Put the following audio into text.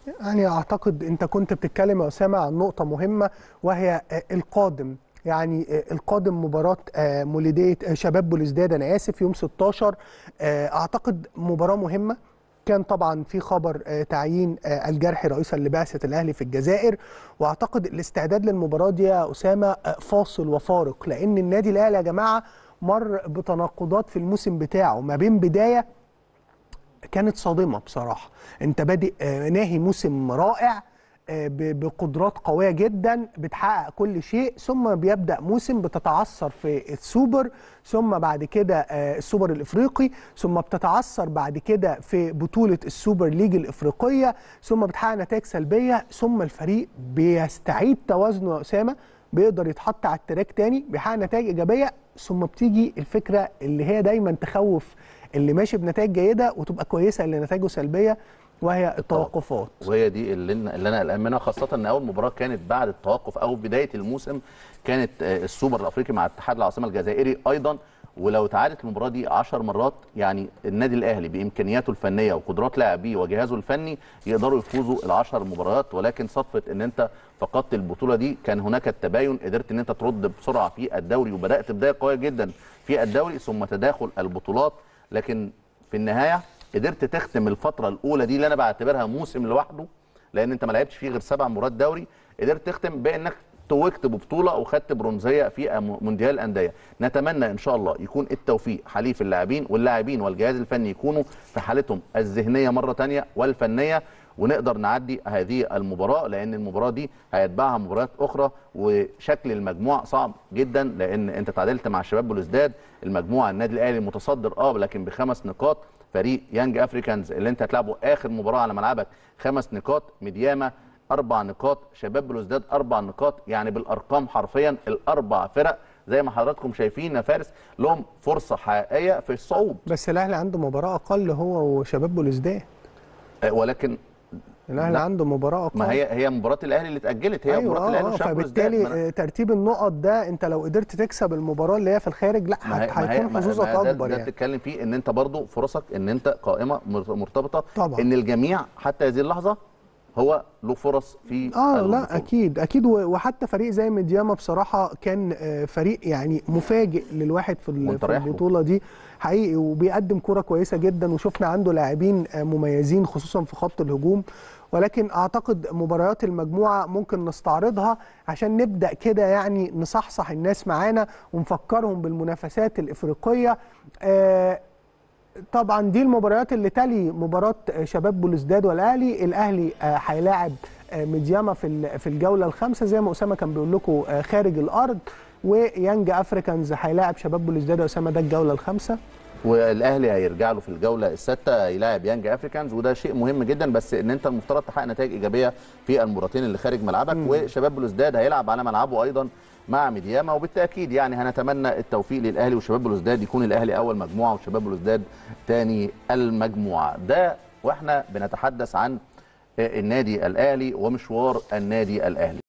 يعني اعتقد انت كنت بتتكلم يا اسامه عن نقطه مهمه، وهي القادم. يعني القادم مباراه مولوديه شباب بلوزداد، انا اسف، يوم 16. اعتقد مباراه مهمه. كان طبعا في خبر تعيين الجرحي رئيسا لبعثه الاهلي في الجزائر، واعتقد الاستعداد للمباراه دي يا اسامه فاصل وفارق، لان النادي الاهلي يا جماعه مر بتناقضات في الموسم بتاعه، ما بين بدايه كانت صادمة بصراحة. انت بادئ ناهي موسم رائع بقدرات قوية جدا، بتحقق كل شيء، ثم بيبدأ موسم بتتعثر في السوبر، ثم بعد كده السوبر الإفريقي، ثم بتتعثر بعد كده في بطولة السوبر ليج الإفريقية، ثم بتحقق نتائج سلبية، ثم الفريق بيستعيد توازنه يا أسامة، بيقدر يتحط على التراك تاني، بيحقق نتائج إيجابية، ثم بتيجي الفكرة اللي هي دايما تخوف اللي ماشي بنتائج جيده وتبقى كويسه اللي نتائجه سلبيه، وهي التوقفات. وهي دي اللي انا قلقان منها، خاصه ان اول مباراه كانت بعد التوقف او بدايه الموسم كانت السوبر الافريقي مع اتحاد العاصمه الجزائري ايضا. ولو اتعادت المباراه دي 10 مرات، يعني النادي الاهلي بامكانياته الفنيه وقدرات لاعبيه وجهازه الفني يقدروا يفوزوا ال10 مباريات، ولكن صدفه ان انت فقدت البطوله دي كان هناك التباين، قدرت ان انت ترد بسرعه في الدوري وبدات بدايه قويه جدا في الدوري ثم تداخل البطولات، لكن في النهايه قدرت تختم الفتره الاولى دي اللي انا بعتبرها موسم لوحده، لان انت ما لعبتش فيه غير 7 مباريات دوري، قدرت تختم بانك توجت ببطوله وخدت برونزيه في مونديال الانديه. نتمنى ان شاء الله يكون التوفيق حليف اللاعبين، واللاعبين والجهاز الفني يكونوا في حالتهم الذهنيه مره ثانيه والفنيه، ونقدر نعدي هذه المباراه، لان المباراه دي هيتبعها مباريات اخرى، وشكل المجموع صعب جدا، لان انت تعادلت مع شباب بلوزداد، المجموعه النادي الاهلي متصدر لكن ب5 نقاط، فريق يانج افريكانز اللي انت هتلعبه اخر مباراه على ملعبك 5 نقاط، ميدياما 4 نقاط، شباب بلوزداد 4 نقاط، يعني بالارقام حرفيا الاربع فرق زي ما حضراتكم شايفين يا فارس لهم فرصه حقيقيه في الصعود. بس الاهلي عنده مباراه اقل هو وشباب بلوزداد، ولكن الاهلي عنده مباراه اقل. ما هي مباراه الاهلي اللي اتاجلت، هي أيوة مباراه الاهلي وشباب بلوزداد. فبالتالي ترتيب النقط ده انت لو قدرت تكسب المباراه اللي هي في الخارج، لا هيكون حظوظك اكبر. ده يعني بتتكلم فيه ان انت برضو فرصك ان انت قائمه مرتبطه طبعا ان الجميع حتى هذه اللحظه هو له فرص في البطولة. لا اكيد وحتى فريق زي ميدياما بصراحه كان فريق يعني مفاجئ للواحد في البطوله دي حقيقي، وبيقدم كرة كويسه جدا، وشفنا عنده لاعبين مميزين خصوصا في خط الهجوم. ولكن اعتقد مباريات المجموعه ممكن نستعرضها عشان نبدا كده يعني نصحصح الناس معانا ونفكرهم بالمنافسات الافريقيه. طبعا دي المباريات اللي تلي مباراه شباب بلوزداد والاهلي. الاهلي هيلاعب ميدياما في الجوله ال5 زي ما اسامه كان بيقول لكم خارج الارض، ويانج افريكانز هيلاعب شباب بلوزداد. اسامه ده الجوله ال5، والاهلي هيرجع له في الجوله السادسه يلاعب يانج افريكانز، وده شيء مهم جدا، بس ان انت المفترض تحقق نتائج ايجابيه في المباراتين اللي خارج ملعبك. وشباب بلوزداد هيلعب على ملعبه ايضا مع ميدياما، وبالتاكيد يعني هنتمنى التوفيق للاهلي وشباب بلوزداد، يكون الاهلي اول مجموعه وشباب بلوزداد ثاني المجموعه. ده واحنا بنتحدث عن النادي الاهلي ومشوار النادي الاهلي.